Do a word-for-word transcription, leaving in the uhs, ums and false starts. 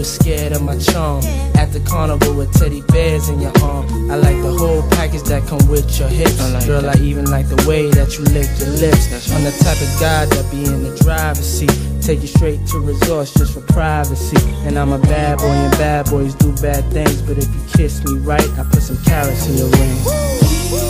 scared of my charm. At the carnival with teddy bears in your arm. I like the whole package that come with your hips. I like Girl, that. I even like the way that you lick your lips. That's I'm the type of guy that be in the driver's seat. Take you straight to resorts just for privacy. And I'm a bad boy and bad boys do bad things. But if you kiss me right, I put some carrots in your ring.